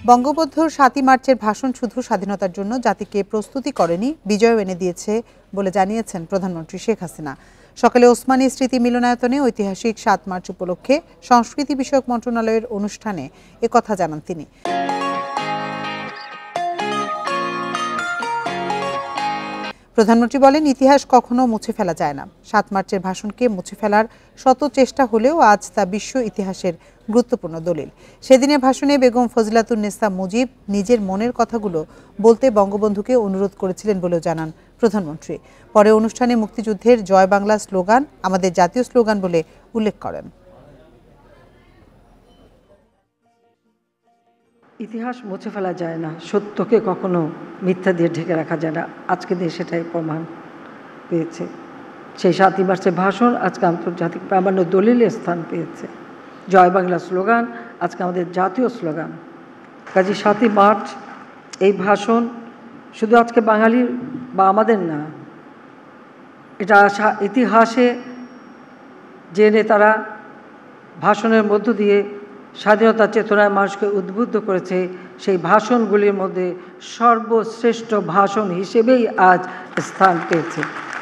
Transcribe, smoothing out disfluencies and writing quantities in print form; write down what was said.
বঙ্গবন্ধুর ৭ই মার্চের ভাষণ শুধু স্বাধীনতার জন্য জাতিকে প্রস্তুতি করেনি, বিজয় এনে দিয়েছে বলে জানিয়েছেন প্রধানমন্ত্রী শেখ হাসিনা। সকালে ওসমানী স্মৃতি মিলনায়তনে ঐতিহাসিক ৭ মার্চ উপলক্ষে সংস্কৃতি বিষয়ক মন্ত্রণালয়ের অনুষ্ঠানে একথা জানান তিনি। প্রধানমন্ত্রী বলেন, ইতিহাস কখনো মুছে ফেলা যায় না। ৭ মার্চের ভাষণকে মুছে ফেলার শত চেষ্টা হলেও আজ তা বিশ্ব ইতিহাসের গুরুত্বপূর্ণ দলিল। সেদিনের ভাষণে বেগম ফজিলাতুন্নেসা মুজিব নিজের মনের কথাগুলো বলতে বঙ্গবন্ধুকে অনুরোধ করেছিলেন বলেও জানান প্রধানমন্ত্রী। পরে অনুষ্ঠানে মুক্তিযুদ্ধের জয় বাংলা স্লোগান আমাদের জাতীয় স্লোগান বলে উল্লেখ করেন। ইতিহাস মুছে ফেলা যায় না, সত্যকে কখনো মিথ্যা দিয়ে ঢেকে রাখা যায় না। আজকে দেশ সেটাই প্রমাণ পেয়েছে। সেই ৭ই মার্চের ভাষণ আজকে আন্তর্জাতিক প্রামাণ্য দলিলে স্থান পেয়েছে। জয় বাংলা স্লোগান আজকে আমাদের জাতীয় স্লোগান। কাজে ৭ই মার্চ এই ভাষণ শুধু আজকে বাঙালির বা আমাদের না, এটা ইতিহাসে যে নেতারা ভাষণের মধ্য দিয়ে স্বাধীনতা চেতনায় মানুষকে উদ্বুদ্ধ করেছে, সেই ভাষণগুলির মধ্যে সর্বশ্রেষ্ঠ ভাষণ হিসেবেই আজ স্থান পেয়েছে।